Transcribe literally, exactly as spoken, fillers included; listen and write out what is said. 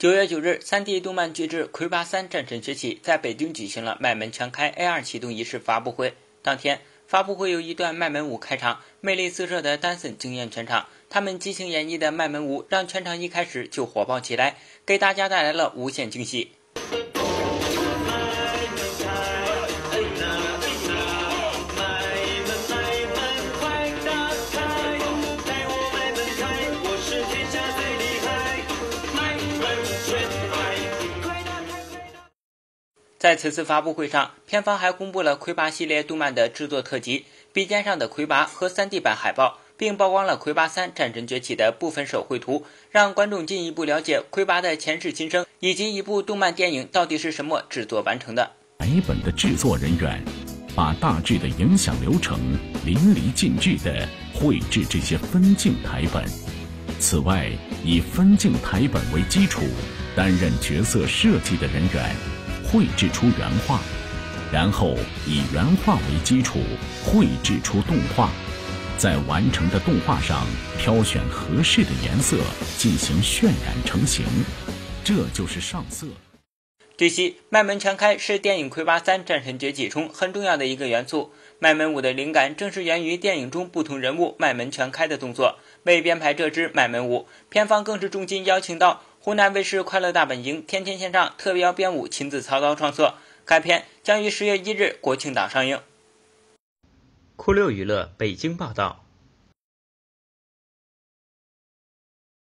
九月九日，三 D 动漫巨制《魁拔三：战神崛起》在北京举行了麦门全开 A 二 启动仪式发布会。当天，发布会有一段麦门舞开场，魅力四射的丹森惊艳全场。他们即兴演绎的麦门舞让全场一开始就火爆起来，给大家带来了无限惊喜。在此次发布会上，片方还公布了魁拔系列动漫的制作特辑、笔尖上的魁拔和 三 D 版海报，并曝光了魁拔三战神崛起的部分手绘图，让观众进一步了解魁拔的前世今生，以及一部动漫电影到底是什么制作完成的。 台本的制作人员把大致的影响流程淋漓尽致地绘制这些分镜台本。此外，以分镜台本为基础，担任角色设计的人员绘制出原画，然后以原画为基础绘制出动画，在完成的动画上挑选合适的颜色进行渲染成型，这就是上色。 据悉，麦门全开是电影《魁拔三：战神崛起》中很重要的一个元素。麦门舞的灵感正是源于电影中不同人物麦门全开的动作。为编排这支麦门舞，片方更是重金邀请到湖南卫视快乐大本营天天线上特邀编舞亲自操刀创作。该片将于十月一日国庆档上映。酷六娱乐北京报道。